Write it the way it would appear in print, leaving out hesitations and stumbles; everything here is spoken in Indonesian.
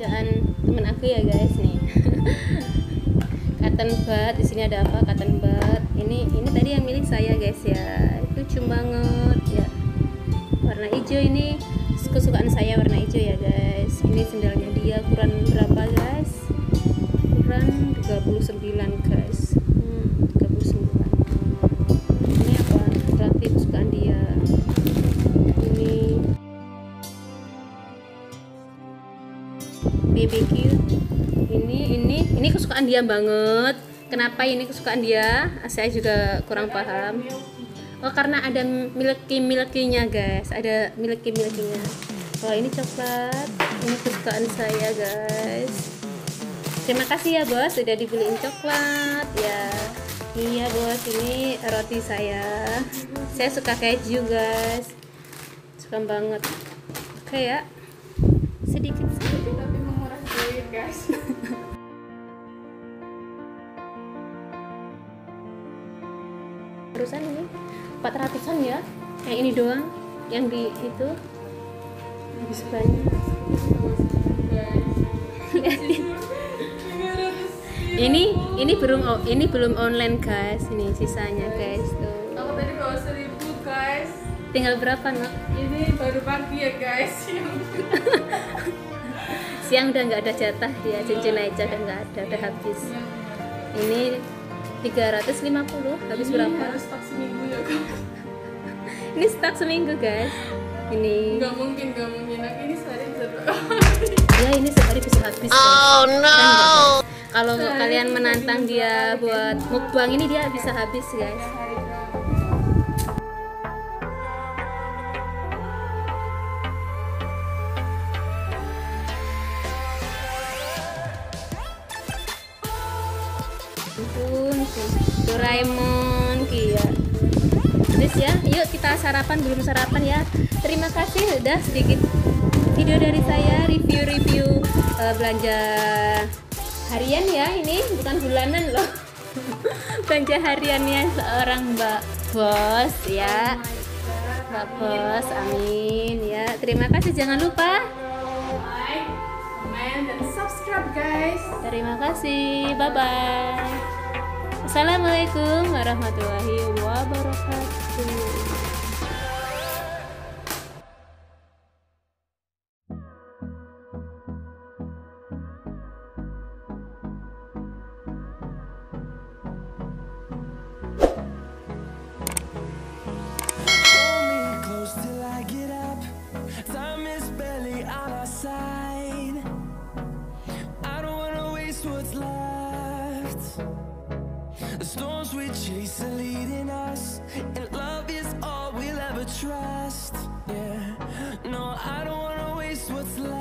kerjaan temen aku ya guys nih. Cotton bud, di sini ada apa? Cotton bud. Ini tadi yang milik saya guys ya. Lucu banget ya. Warna hijau ini kesukaan saya, warna hijau ya guys. Ini sendalnya dia ukuran berapa guys? Ukuran 39 guys. 39. Ini apa? Berarti kesukaan dia. Ini BBQ. Ini kesukaan dia banget. Kenapa ini kesukaan dia? Saya juga kurang paham. Oh, karena ada milky-milkynya guys, ada milky-milkynya. Oh, ini coklat, ini kesukaan saya guys. Terima kasih ya bos, sudah dibeliin coklat ya. Iya bos, ini roti saya. Saya suka keju guys, suka banget. Oke ya, sedikit tapi menguras duit guys. Terusan ini 400-an ya, yang ini doang, yang di itu habis banyak. ini belum online guys, ini sisanya guys tuh. Aku tadi bawa 1000 guys. Tinggal berapa nak? Ini baru pagi ya guys. Siang udah nggak ada jatah dia, cincin aja udah nggak ada, udah habis. Ini 350, habis berapa? Harus stok seminggu ya guys. Ini stok seminggu guys. Ini Gak mungkin. Aku ini sehari bisa 2 ya, ini sehari bisa habis guys. Oh no. Kalau kalian menantang dia buat mukbang ini, dia bisa habis guys. Doraemon Kia. Terus ya, yuk kita sarapan, belum sarapan ya. Terima kasih udah sedikit video dari saya, review belanja harian ya, ini bukan bulanan loh. Belanja hariannya seorang Mbak Bos ya. Mbak Bos, amin ya. Terima kasih, jangan lupa like, comment, dan subscribe guys. terima kasih, bye bye. Assalamualaikum warahmatullahi wabarakatuh. Hold me close till I get up. Time is barely on our side. I don't wanna waste what's left. The storms we chase are leading us, and love is all we'll ever trust. Yeah, no, I don't wanna waste what's left.